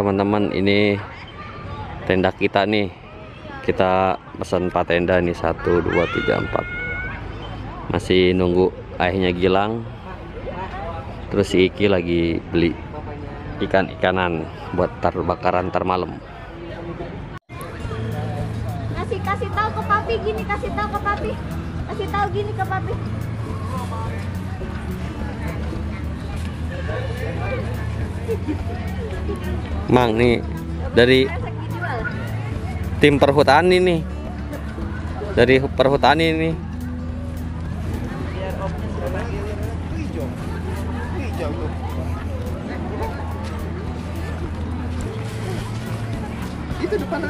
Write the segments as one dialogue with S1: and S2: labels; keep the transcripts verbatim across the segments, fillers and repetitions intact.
S1: teman-teman, ini tenda kita nih. Kita pesan empat tenda nih, satu, dua, tiga, empat. Masih nunggu ayahnya Gilang. Terus si Iki lagi beli ikan-ikanan buat tar bakaran tar malam.
S2: Kasih kasih tahu ke papi gini, kasih tahu ke papi. Kasih tahu gini ke papi.
S1: Mang nih dari tim perhutani nih. Dari perhutani nih.
S3: Itu depan.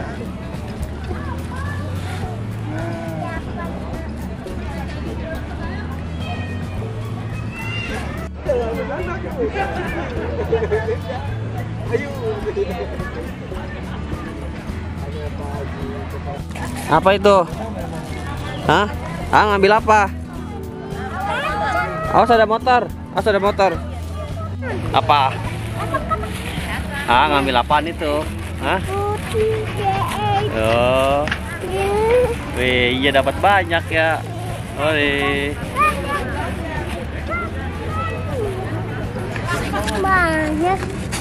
S1: Apa itu? Hah? Ah, ngambil apa? Awas ada motor. Awas ada motor. Apa? Ah, ngambil apaan itu? Hah? Oh. Wih, iya dapat banyak ya. Oi.
S2: Banyak.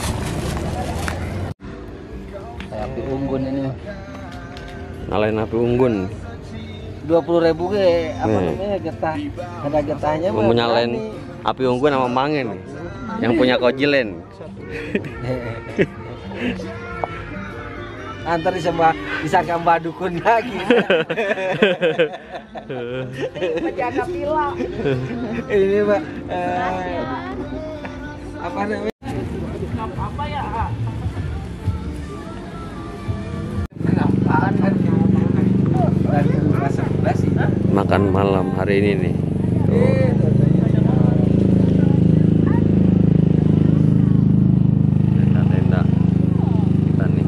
S3: Kayak api unggun ini mah.
S1: Nyalain api unggun.
S3: dua puluh ribu ke apa
S1: Nih.
S3: namanya getah. Ada getahnya mah.
S1: Mau nyalain api unggun sama Mangen yang punya kojilen.
S3: Antar bisa mbak bisa gambar dukun lagi.
S2: Menjaga pila.
S3: Ini mbak eh, apa namanya?
S2: Apa ya?
S3: Apaan kan? Dari kelas sebelas sih.
S1: Makan malam hari ini nih. Tuh. Tenda-tenda kita nih.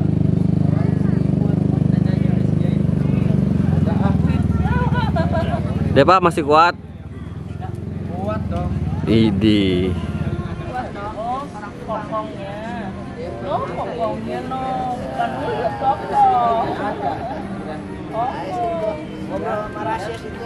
S1: Deh Pak, masih kuat?
S3: Kuat dong.
S1: Idi.
S2: Oh, kokongnya. Oh, kokongnya no. Bukan dulu kokong.
S3: Ngobrol sama Rasya itu.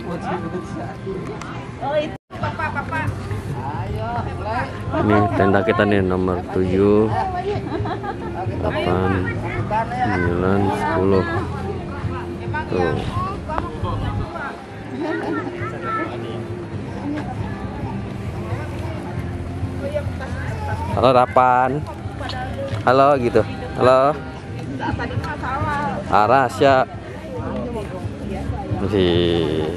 S2: Oh, itu papa, papa.
S3: Ayo, mulai.
S1: Ini tenda kita nih nomor tujuh, delapan, sembilan, sepuluh. Tuh. Halo Rapan. Halo gitu. Halo. Aras ya. Masih.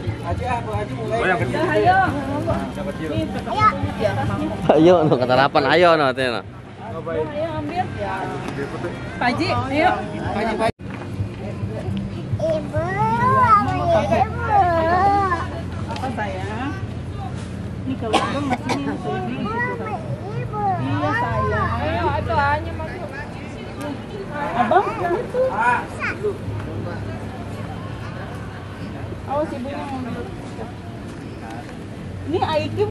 S1: Ayo, no kata Rapan, ayo no tena.
S2: Ayo ambil ya. Paji, ayo.
S3: Paji, paji.
S2: Ibu, ibu. Apa sayang? Ini kalau abang masih ini ibu. Iya sayang. Ayo, itu hanya masuk. Abang, itu. Awas ibunya ngambil. Ini Aiki.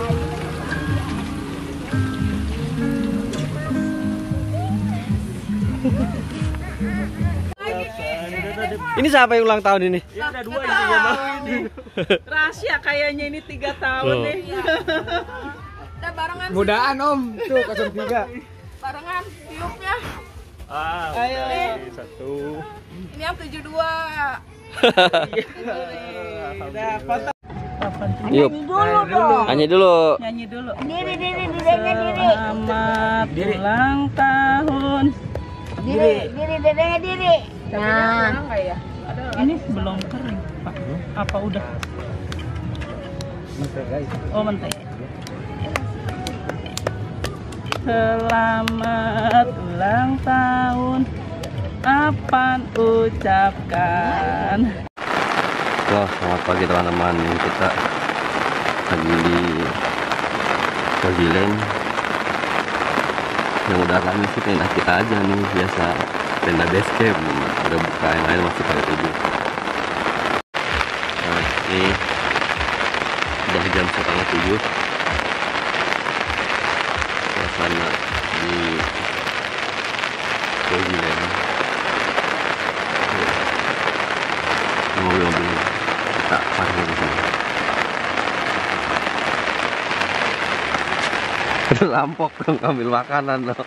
S1: Ini siapa yang ulang tahun ini?
S2: Ya ada dua ini. Rahasia kayaknya ini tiga tahun
S1: Oh.
S2: nih. Udah barengan.
S3: Mudaan Om, tuh nol tiga.
S2: Barengan tiupnya.
S1: Ah,
S2: Ayo.
S1: satu.
S2: Ini yang tujuh dua. Udah foto.
S1: Yuk.
S2: Nyanyi dulu dong.
S1: Nyanyi dulu.
S2: Nyanyi dulu. Diri diri dirinya diri. Selamat ulang tahun.
S4: Diri, diri, dedenya diri. Nah,
S2: Ini belum kering, Pak. Apa udah? Oh, mentega. Selamat ulang tahun. Apaan ucapkan?
S1: Wah, selamat pagi teman-teman. Kita lagi di Kojilen. Yang udah rame sih tenda kita aja nih, biasa tenda base camp. Udah buka, yang lain masih pada tidur. Nah, ini udah jam setengah tujuh. Suasana di Goziland. Mobil-mobil kita parkir di sini. Lampok dong ambil makanan loh.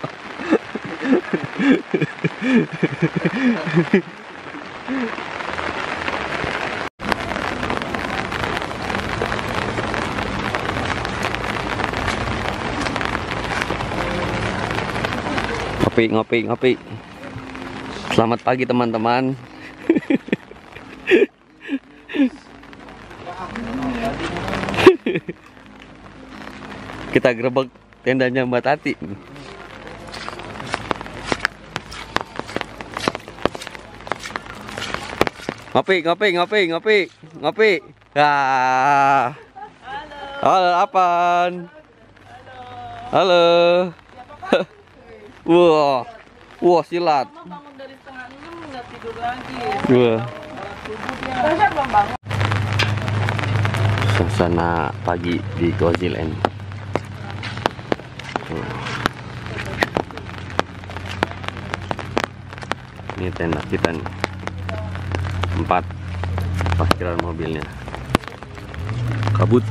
S1: Ngopi, ngopi, ngopi. Selamat pagi teman-teman. Kita gerebek tendanya Mbak Tati. Ngopi, ngopi, ngopi, ngopi, ngopi. Ah. Halo, apaan? Halo. Wah, wah silat.
S2: Bangun dari setengah enam nggak tidur lagi.
S1: Wah.
S2: Saya belum bangun.
S1: Suasana pagi di Goziland. Ini tenda kita nih. Empat parkiran mobilnya. Kabut.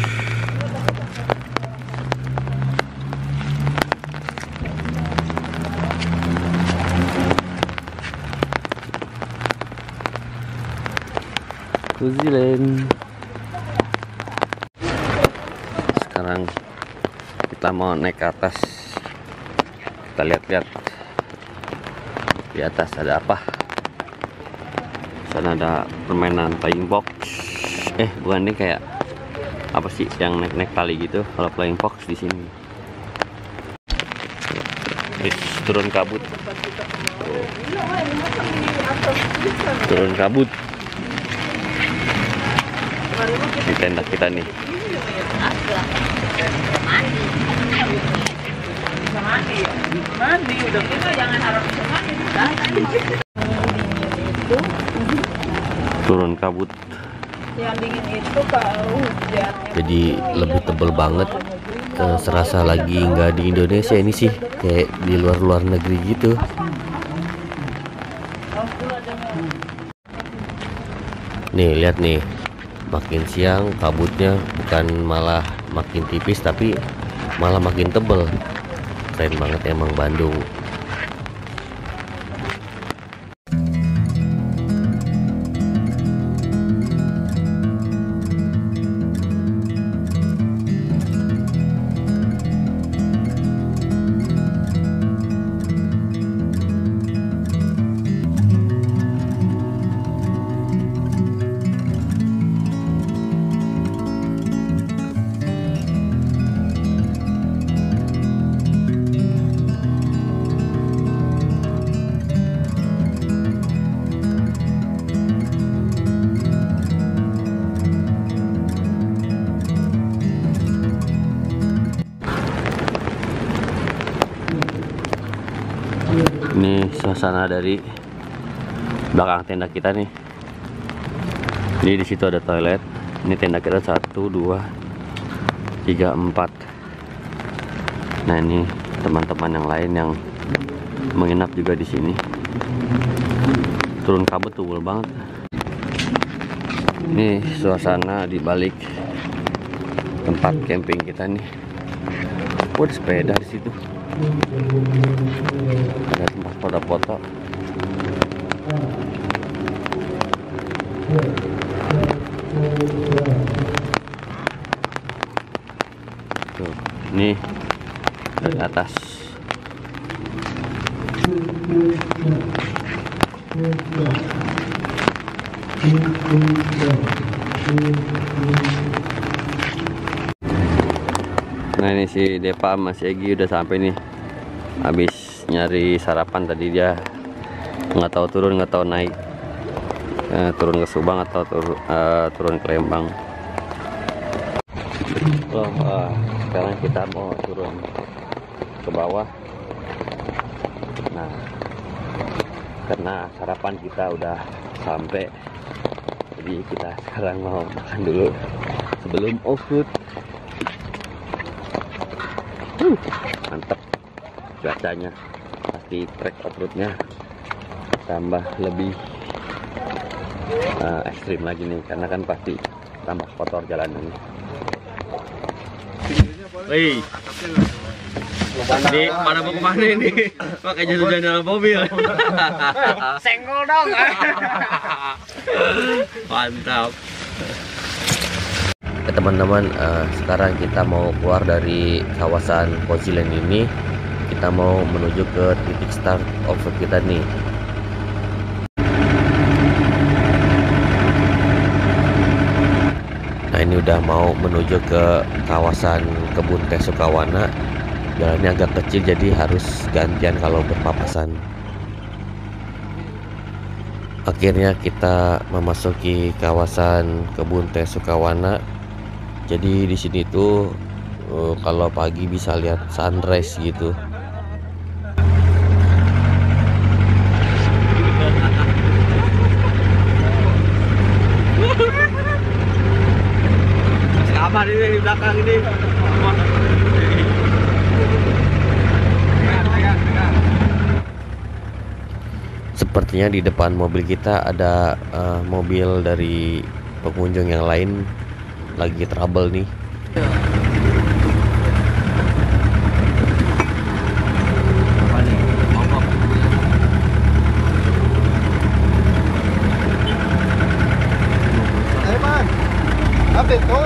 S1: Goziland. Sekarang kita mau naik ke atas. Kita lihat-lihat di atas ada apa. Sana ada permainan flying fox. Eh, bukan, ini kayak apa sih yang naik-naik tali gitu. Kalau flying fox di sini. Terus turun kabut. Oh. Turun kabut. Di tenda kita nih.
S2: Bisa mandi, mandi udah kita jangan harap bisa mandi.
S1: Turun kabut.
S2: Yang dingin itu kalau hujan.
S1: Jadi lebih tebel banget. Eh, serasa lagi nggak di Indonesia ini sih, kayak di luar-luar negeri gitu. Nih lihat nih, makin siang kabutnya bukan malah makin tipis tapi malah makin tebel. Keren banget emang Bandung. Ini suasana dari belakang tenda kita nih. Ini di situ ada toilet. Ini tenda kita satu, dua, tiga, empat. Nah ini teman-teman yang lain yang menginap juga di sini. Turun kabut tebal banget. Ini suasana di balik tempat camping kita nih. Oh, ada sepeda di situ. Ada tempat foto-foto. Tuh, nih dari atas. Nah ini si Depa sama si Egi udah sampai nih. Habis nyari sarapan tadi, dia nggak tahu turun nggak tahu naik. Eh, turun ke Subang atau tur, uh, turun ke Lembang. Loh, uh, sekarang kita mau turun ke bawah. Nah, karena sarapan kita udah sampai, jadi kita sekarang mau makan dulu sebelum offroad. Uh, mantep cuacanya, pasti memasuki trek off-roadnya tambah lebih uh, ekstrim lagi nih, karena kan pasti tambah kotor jalanannya. Wih, ini mana mau kemana ini? Pakai jalan-jalan dalam mobil.
S3: Senggol dong.
S1: Mantap. Ya, teman-teman, uh, sekarang kita mau keluar dari kawasan Poziland ini. Kita mau menuju ke titik start off-road kita nih. Nah, ini udah mau menuju ke kawasan kebun teh Sukawana. Jalannya agak kecil jadi harus gantian kalau berpapasan. Akhirnya kita memasuki kawasan kebun teh Sukawana. Jadi di sini tuh uh, kalau pagi bisa lihat sunrise gitu. Apa ini di belakang ini? Sepertinya di depan mobil kita ada uh, mobil dari pengunjung yang lain lagi trouble nih.
S3: Ayo man, update tuh.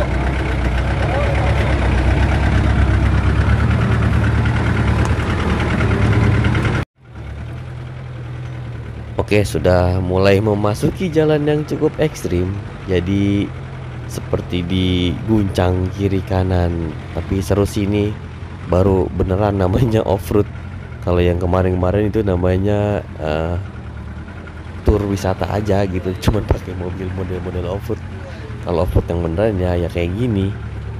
S1: Oke, sudah mulai memasuki jalan yang cukup ekstrim. Jadi seperti diguncang kiri kanan. Tapi seru sini, baru beneran namanya off-road. Kalau yang kemarin-kemarin itu namanya uh, tur wisata aja gitu, cuman pakai mobil model-model off-road. Kalau off-road yang beneran ya ya kayak gini.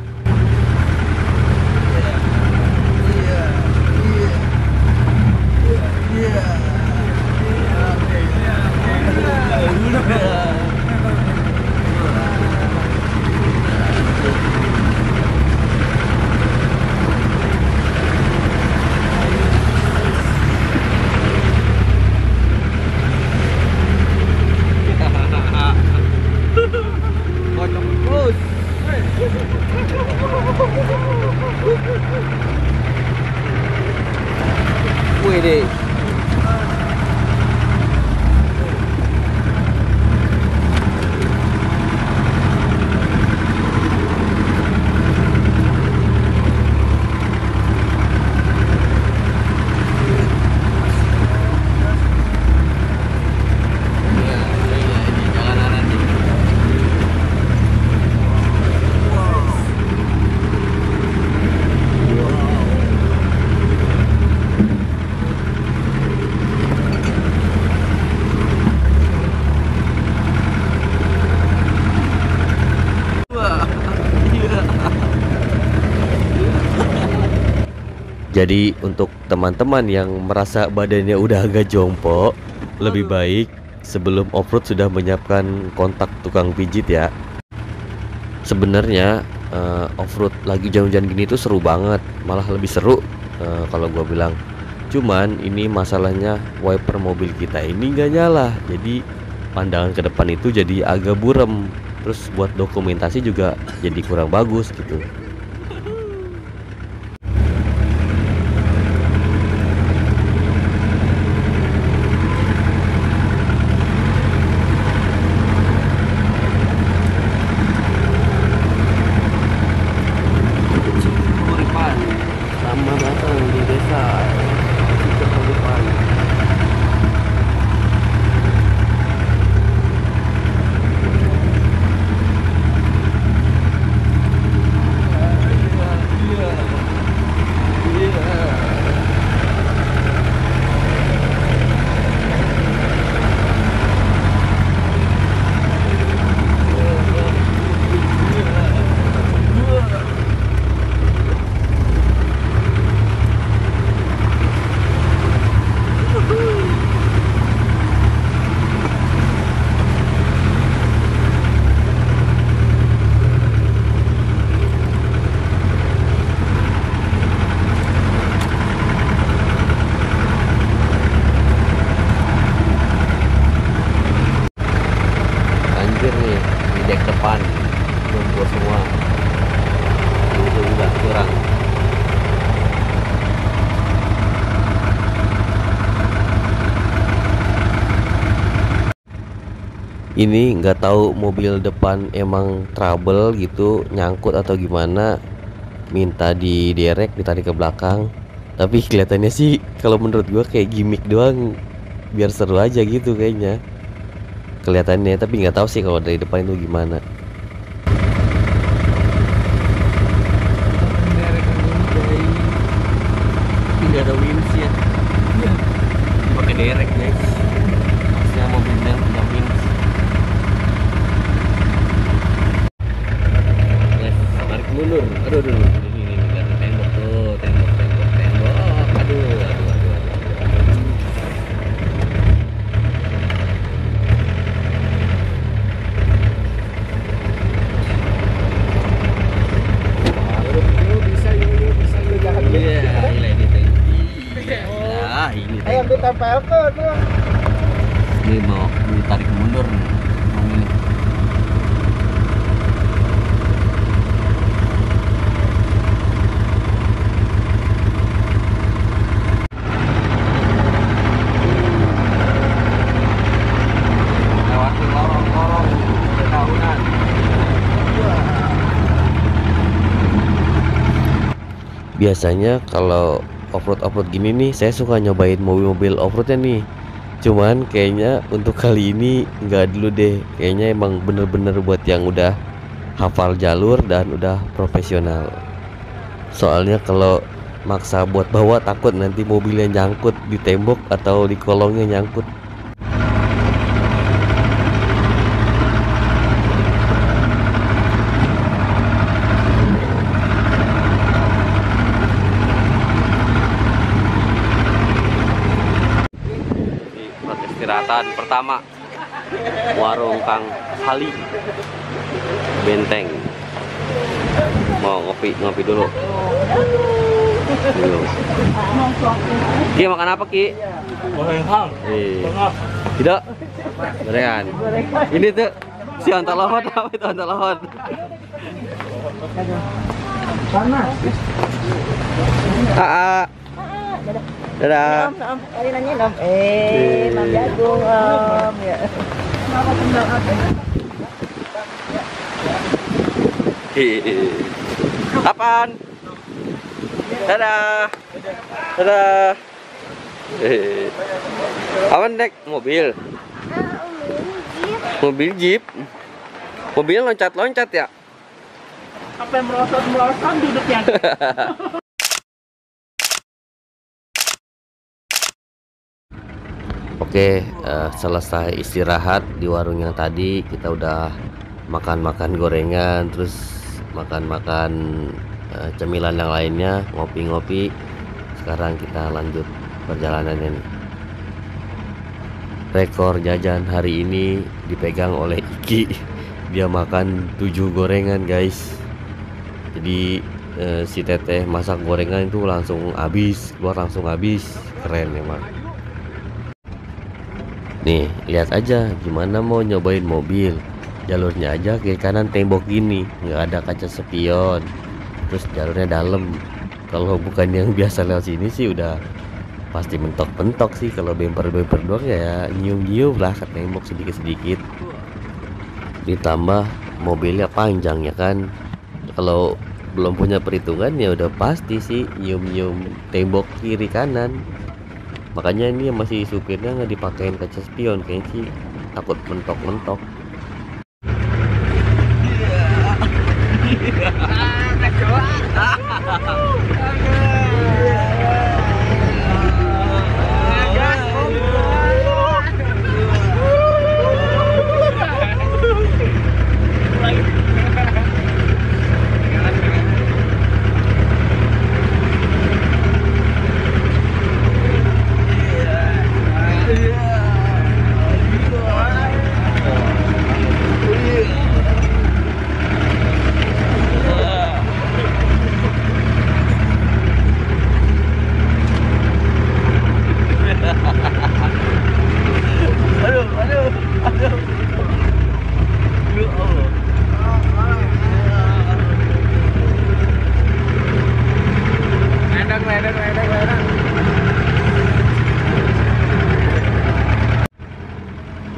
S1: Wih deh. Jadi untuk teman-teman yang merasa badannya udah agak jongkok, lebih baik sebelum off-road sudah menyiapkan kontak tukang pijit ya. Sebenarnya uh, off-road lagi jalan-jalan gini tuh seru banget, malah lebih seru uh, kalau gua bilang. Cuman ini masalahnya wiper mobil kita ini nggak nyala, jadi pandangan ke depan itu jadi agak burem. Terus buat dokumentasi juga jadi kurang bagus gitu. Selamat datang di desa Cikepuripan. Ini nggak tahu mobil depan emang trouble gitu, nyangkut atau gimana, minta diderek, ditarik ke belakang. Tapi kelihatannya sih kalau menurut gua kayak gimmick doang, biar seru aja gitu kayaknya kelihatannya. Tapi nggak tahu sih kalau dari depan itu gimana. Nggak ada wins ya, pakai derek guys. Harusnya mobilnya punya wins. Guys, tarik mundur. Aduh, aduh, ini ini lihat tembok tuh, tembok, tembok, tembok. Aduh, aduh, aduh, aduh. Iya, ini ini ah, ini
S3: Ayo ditempelkan tuh.
S1: ini mau ditarik mundur nih mobilnya. Lewati lorong-lorong pertahunan. Biasanya kalau off-road off-road gini nih, saya suka nyobain mobil-mobil off-roadnya nih. Cuman kayaknya untuk kali ini nggak dulu deh. Kayaknya emang bener-bener buat yang udah hafal jalur dan udah profesional. Soalnya kalau maksa buat bawa, takut nanti mobilnya nyangkut di tembok atau di kolongnya nyangkut. Istirahatan pertama warung Kang Sali Benteng. Mau ngopi ngopi dulu. Dulu. Ki makan apa Ki?
S3: Gorengan.
S1: Eh, tidak. Gorengan. Ini tuh si onta lohot, apa itu onta lohot?
S3: Panas.
S1: Ah, dadah.
S4: Om, om, kali nanya om. Eh, Mam Jagung om. Ya. Mama tendang apa?
S1: Apaan? Dadah. Dadah. Eh. Awan naik mobil. Mobil jeep. Mobilnya loncat-loncat ya?
S2: Apa yang merosot-merosot duduknya?
S1: Oke, uh, selesai istirahat di warung yang tadi, kita udah makan-makan gorengan, terus makan-makan uh, cemilan yang lainnya, ngopi-ngopi. Sekarang kita lanjut perjalanan ini. Rekor jajan hari ini dipegang oleh Iki. Dia makan tujuh gorengan guys. Jadi uh, si teteh masak gorengan itu langsung habis, keluar langsung habis. Keren emang. Nih, lihat aja gimana mau nyobain mobil. Jalurnya aja kiri kanan tembok gini, nggak ada kaca spion. Terus jalurnya dalam. Kalau bukan yang biasa lewat sini sih udah pasti mentok-mentok sih. Kalau bemper-bemper doang ya nyium-nyium lah ke tembok sedikit-sedikit. Ditambah mobilnya panjang ya kan. Kalau belum punya perhitungan ya udah pasti sih nyium-nyium tembok kiri kanan. Makanya ini masih supirnya nggak dipakein kaca spion, kayaknya sih takut mentok-mentok.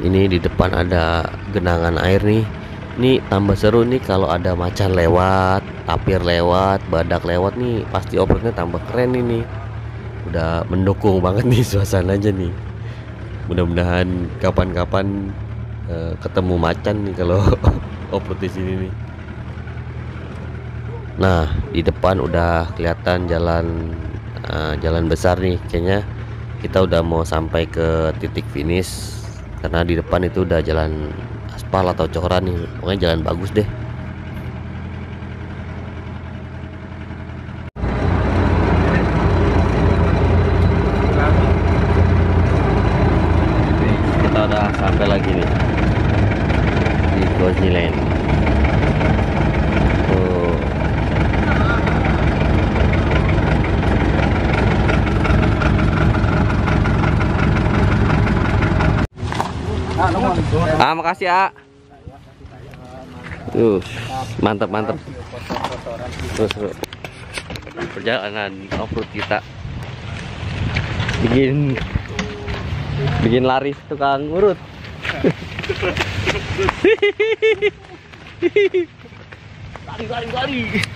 S1: Ini di depan ada genangan air nih. Ini tambah seru nih kalau ada macan lewat, tapir lewat, badak lewat nih, pasti off-roadnya tambah keren ini. Udah mendukung banget nih suasananya nih. Mudah-mudahan kapan-kapan uh, ketemu macan nih kalau off-road di sini nih. Nah, di depan udah kelihatan jalan uh, jalan besar nih. Kayaknya kita udah mau sampai ke titik finish karena di depan itu udah jalan aspal atau coran nih. Pokoknya jalan bagus deh. Kita udah sampai lagi nih di Goziland. Tuh. Ah, makasih, A. Tuh, mantap mantap. Terus, terus. Perjalanan off-road kita bikin bikin laris tukang urut.
S3: Lari, lari, lari.